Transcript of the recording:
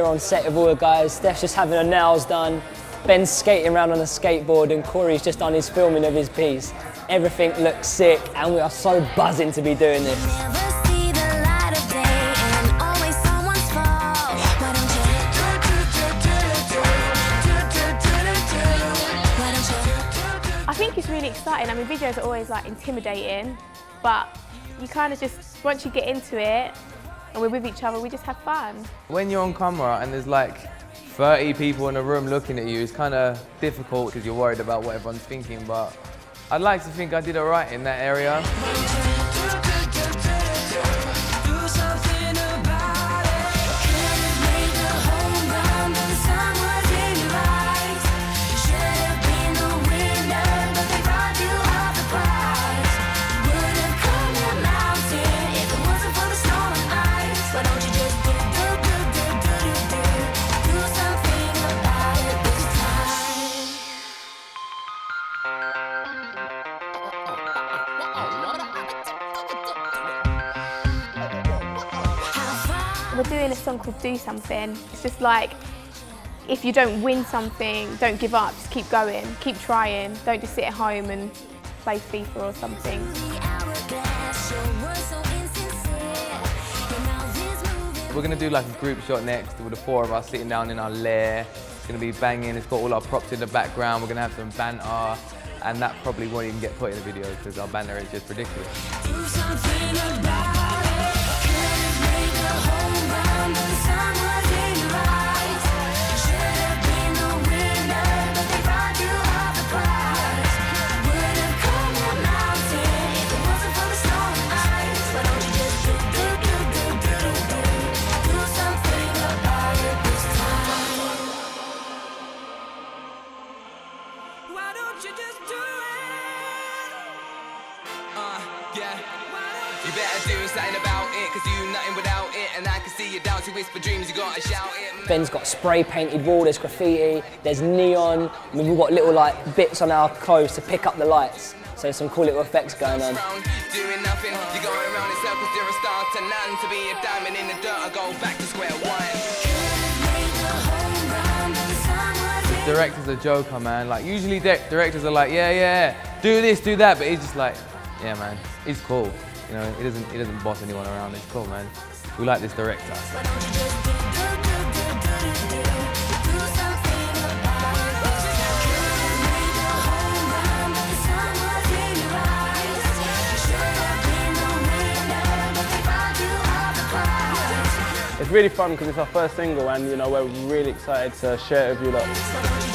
on set with all the guys. Steph's just having her nails done. Ben's skating around on a skateboard and Corey's just done his filming of his piece. Everything looks sick and we are so buzzing to be doing this. I think it's really exciting. I mean, videos are always like intimidating, but you kind of just, once you get into it and we're with each other, we just have fun. When you're on camera and there's like 30 people in a room looking at you, it's kind of difficult because you're worried about what everyone's thinking, but I'd like to think I did alright in that area. We're doing a song called Do Something. It's just like, if you don't win something, don't give up, just keep going, keep trying. Don't just sit at home and play FIFA or something. We're going to do like a group shot next with the 4 of us sitting down in our lair. It's going to be banging, it's got all our props in the background, we're going to have some banter, and that probably won't even get put in the video because our banter is just ridiculous. Yeah. You better do something about it, cause you nothing without it, and I can see you down to whisper dreams, you gotta shout it. Ben's got spray painted wall, there's graffiti, there's neon. I mean, we've got little like bits on our clothes to pick up the lights. So there's some cool little effects going on. Doing nothing, you're going around in circles, you're a star to none. To be a diamond in the dirt, I go back to square one. Director's a joker, man. Like usually directors are like, yeah, do this, do that, but he's just like, yeah, man, he's cool. You know, he doesn't boss anyone around. It's cool, man. We like this director. It's really fun because it's our first single and, you know, we're really excited to share it with you lot.